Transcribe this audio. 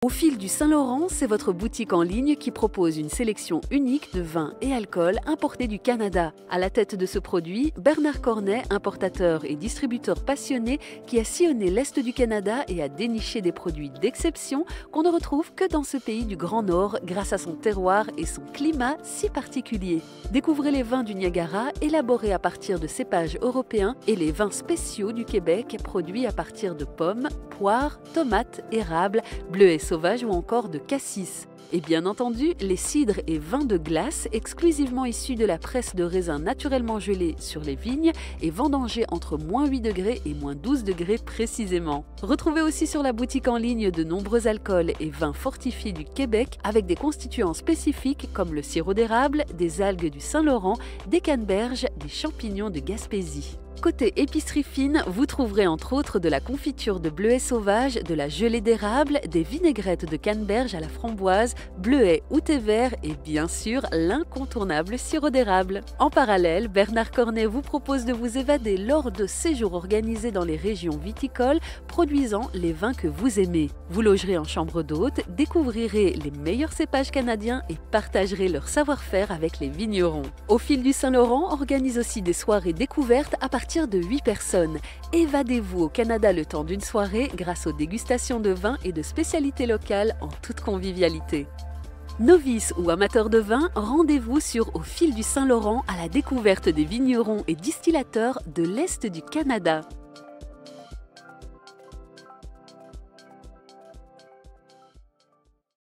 Au fil du Saint-Laurent, c'est votre boutique en ligne qui propose une sélection unique de vins et alcools importés du Canada. À la tête de ce produit, Bernard Cornet, importateur et distributeur passionné qui a sillonné l'Est du Canada et a déniché des produits d'exception qu'on ne retrouve que dans ce pays du Grand Nord grâce à son terroir et son climat si particulier. Découvrez les vins du Niagara élaborés à partir de cépages européens et les vins spéciaux du Québec produits à partir de pommes, poires, tomates, érables, bleuets sauvages ou encore de cassis. Et bien entendu, les cidres et vins de glace exclusivement issus de la presse de raisins naturellement gelés sur les vignes et vendangés entre -8 degrés et -12 degrés précisément. Retrouvez aussi sur la boutique en ligne de nombreux alcools et vins fortifiés du Québec avec des constituants spécifiques comme le sirop d'érable, des algues du Saint-Laurent, des canneberges, des champignons de Gaspésie. Côté épicerie fine, vous trouverez entre autres de la confiture de bleuets sauvages, de la gelée d'érable, des vinaigrettes de canneberge à la framboise, bleuets ou thé vert et bien sûr l'incontournable sirop d'érable. En parallèle, Bernard Cornet vous propose de vous évader lors de séjours organisés dans les régions viticoles produisant les vins que vous aimez. Vous logerez en chambre d'hôte, découvrirez les meilleurs cépages canadiens et partagerez leur savoir-faire avec les vignerons. Au fil du Saint-Laurent organise aussi des soirées découvertes à partir de 8 personnes. Évadez-vous au Canada le temps d'une soirée grâce aux dégustations de vins et de spécialités locales en toute convivialité. Novices ou amateurs de vin, rendez-vous sur Au fil du Saint-Laurent à la découverte des vignerons et distillateurs de l'Est du Canada.